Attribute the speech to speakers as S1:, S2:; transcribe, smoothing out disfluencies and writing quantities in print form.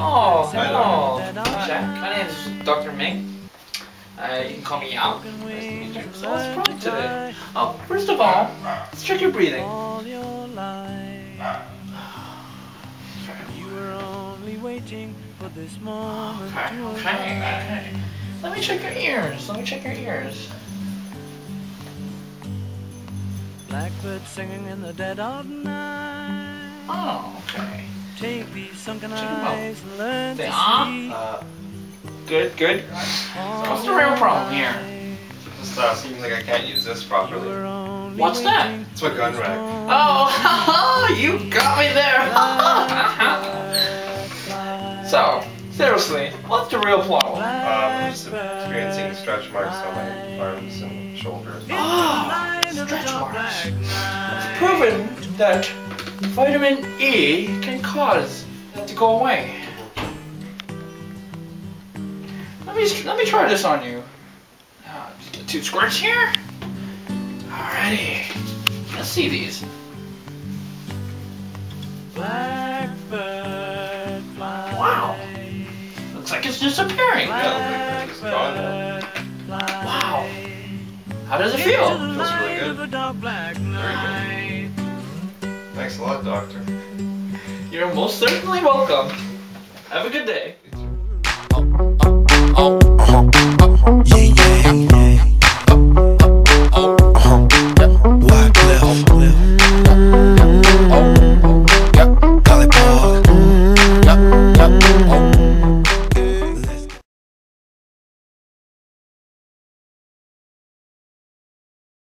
S1: Oh, hello. Jack. My name is Dr. Ming. You can call me Yao. Nice to meet you. So what's the problem today? Oh, first of all, let's check your breathing. Okay. Let me check your ears.
S2: Blackbird singing in the dead of night.
S1: Oh, okay.
S2: Take these sunken eyes and learn to see.
S1: Good. What's the real problem here?
S3: Just seems like I can't use this properly.
S1: What's that?
S3: It's my gun rack.
S1: Oh, you got me there. So, seriously, what's the real problem?
S3: I'm just experiencing stretch marks on my arms and shoulders.
S1: Oh, stretch marks. It's proven that vitamin E can cause that to go away. Let me try this on you. Just the 2 squirts here. Alrighty. Let's see these.
S2: Blackbird fly.
S1: Wow. Looks like it's disappearing.
S3: Yeah, it's gone now.
S1: Wow. How does it feel?
S3: Feels really good. Very good. Thanks a lot, doctor.
S1: You're most certainly welcome. Have a good day.
S4: Yeah.